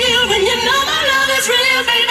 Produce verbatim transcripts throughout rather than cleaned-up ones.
feel when you know my love is real, baby.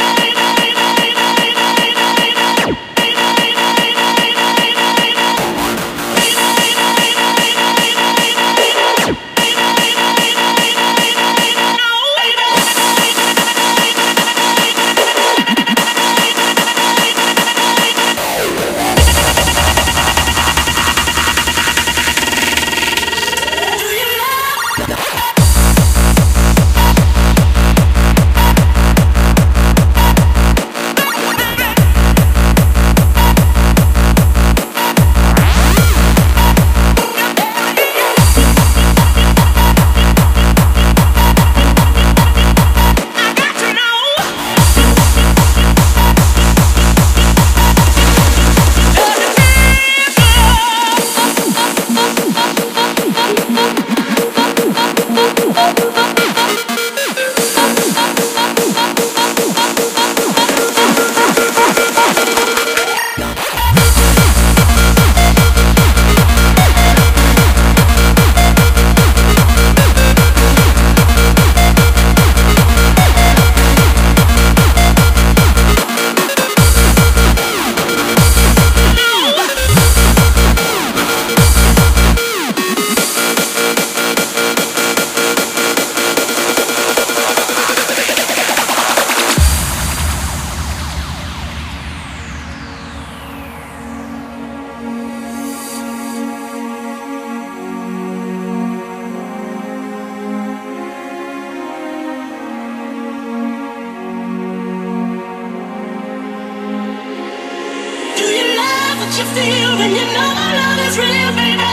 What you feel when you know my love is real, baby?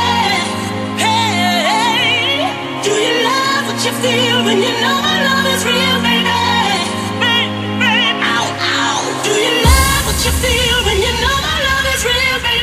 Hey, hey, do you love what you feel when you know my love is real, baby? Baby, ow, ow. Do you love what you feel when you know my love is real, baby?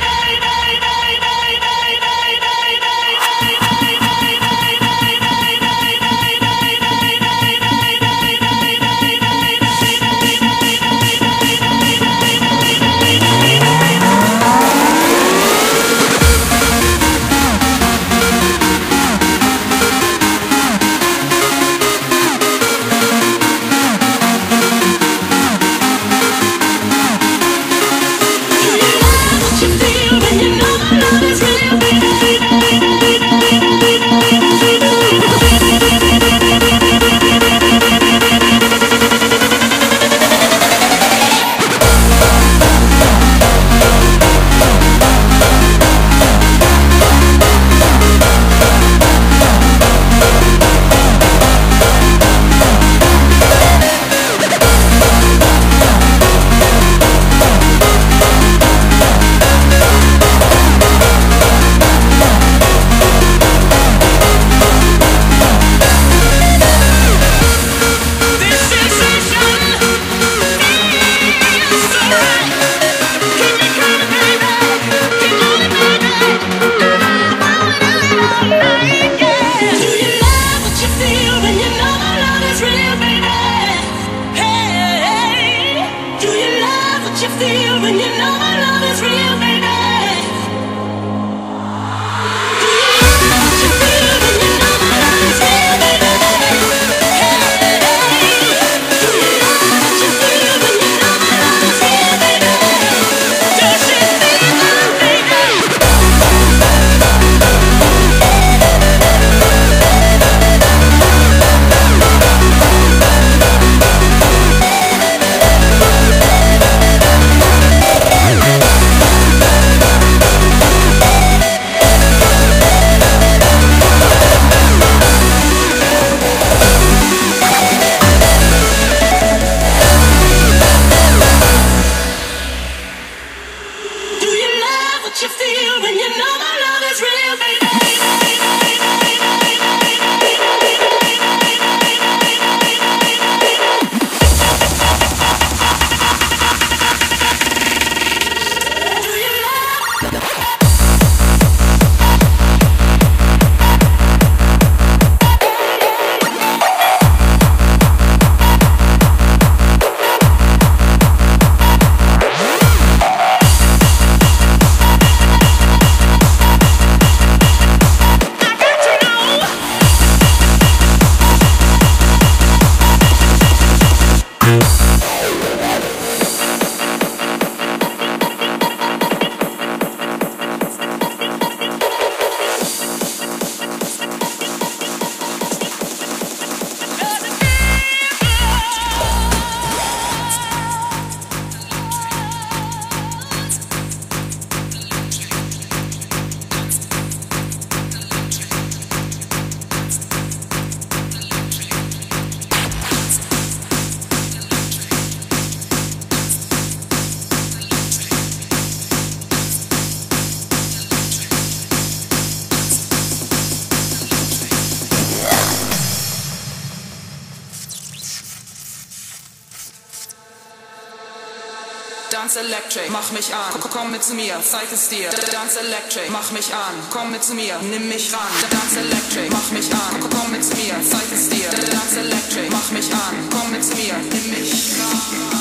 Dance Electric, mach mich an, komm mit zu mir, zeig es dir. Dance Electric, mach mich an, komm mit zu mir, nimm mich ran. Dance Electric, mach mich an, komm mit zu mir, zeig es dir. Dance Electric, mach mich an, komm mit zu mir, nimm mich ran.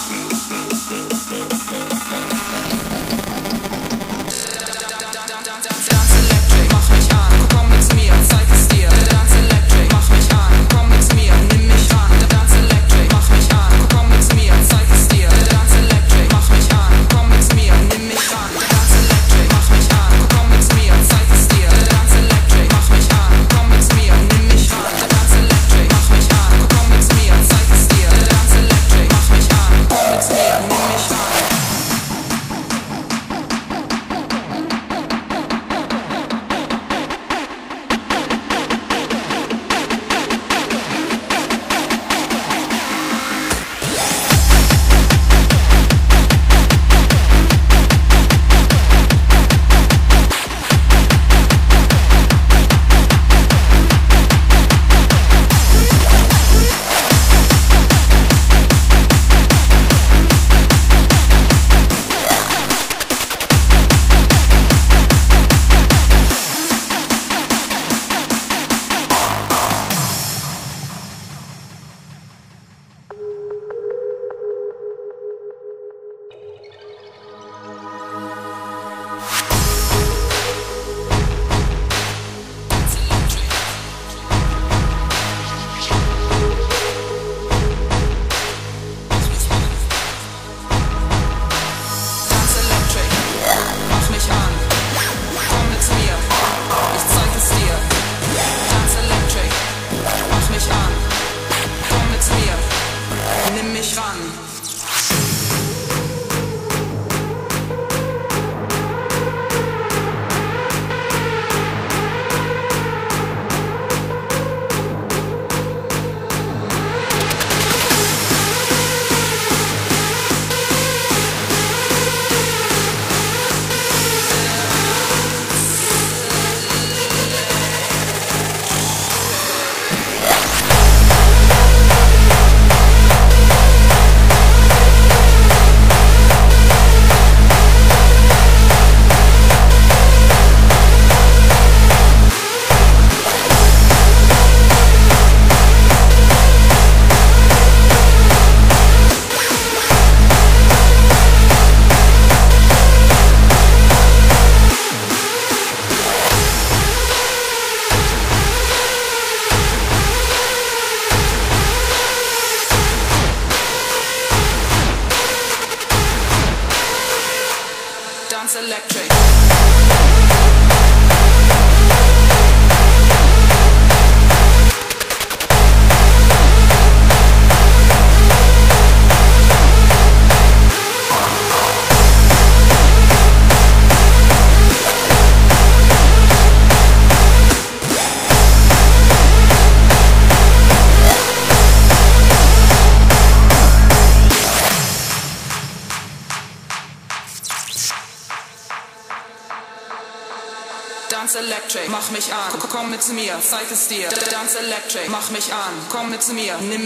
Nimm mich ran. Dance Electric. Dance Electric, mach mich an, komm mit zu mir, zeig es dir. Dance Electric, mach mich an, komm mit zu mir, nimm